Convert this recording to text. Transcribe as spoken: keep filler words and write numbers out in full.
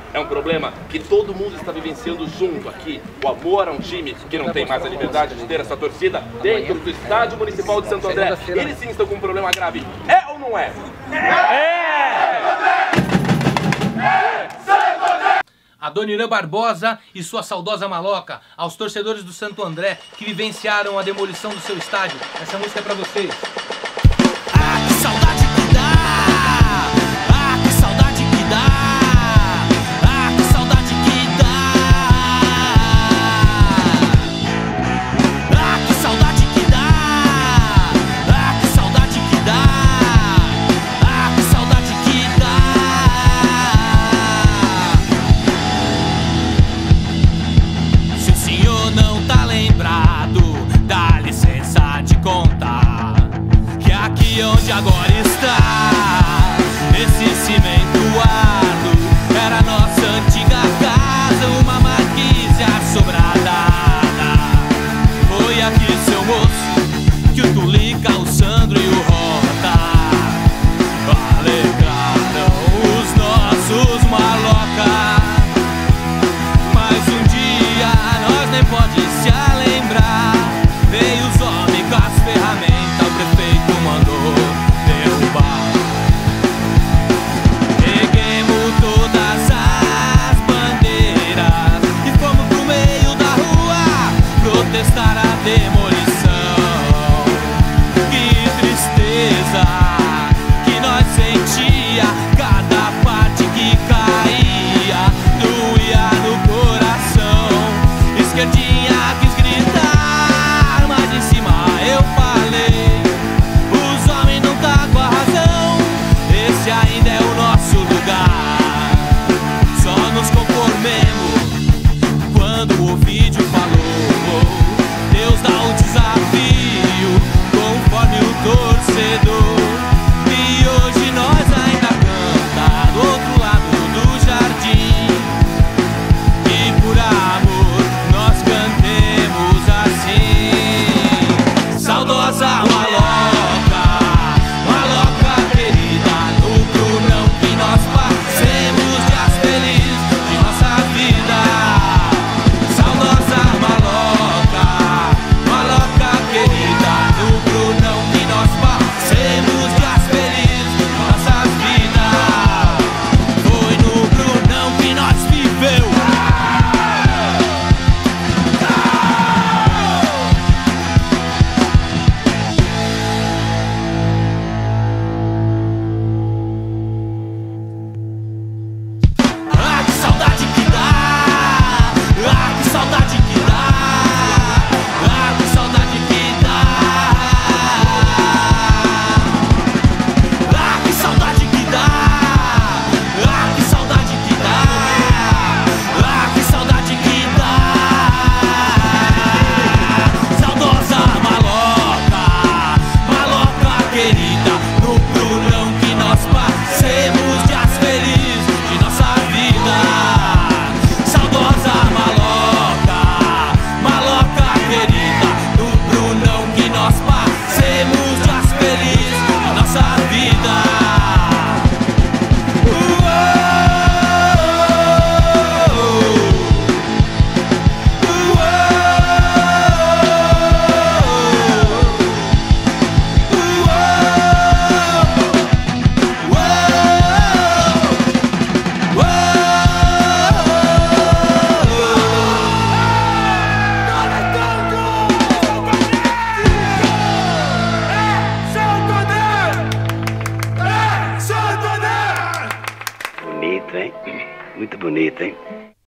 É um problema que todo mundo está vivenciando junto aqui. O amor a um time que não tem mais a liberdade de ter essa torcida dentro do Estádio Municipal de Santo André. Eles sim estão com um problema grave. É ou não é? A Dona Irã Barbosa e sua saudosa maloca, aos torcedores do Santo André que vivenciaram a demolição do seu estádio. Essa música é pra vocês. Ah, que saudade que dá! Ah, que saudade que dá! Ah, que saudade que dá! Ah, que saudade que dá! Ah, que saudade que dá! Ah, que saudade que dá! Se o senhor não tá lembrado, dá licença de contar que aqui onde agora está esse cimento árduo era nossa antiga casa, uma marquise assombrada. Foi aqui, seu moço, que o Tulica, o Sandro e o Rota alegraram os nossos maloca. Mas um dia nós nem pode se lembrar, veio os homens com as ferramentas, o prefeito mandou derrubar. Peguemos todas as bandeiras e fomos pro meio da rua protestar a demolição. Que tristeza que nós sentia, cada parte que caía doía no coração. Esquerdinha quis gritar, mas em cima eu falei: os homens não tá com a razão, esse ainda é o nosso lugar. Só nos conformemos quando o vídeo falou: Deus dá o desafio conforme o torcedor. E hoje nós ainda canta do outro lado do jardim, e por amor nós cantemos assim. Saudosa maloca, maloca querida, no Brunão que nós passemos dias felizes de nossa vida. Saudosa maloca, maloca querida, no Brunão que nós passemos dias felizes de nossa vida. Foi no Brunão que nós viveu. Ah, que saudade que dá! Ah, que saudade que dá! Ah, que saudade que dá! Ah, que saudade que dá! Ah, que saudade que dá! Ah, que saudade que dá! Saudosa maloca, maloca querida, no Brunão que nós passemos dias felizes de nossa vida. Saudosa maloca, maloca querida, no Brunão que nós passemos dias felizes de nossa vida. Bonito, hein? Muito bonito, hein?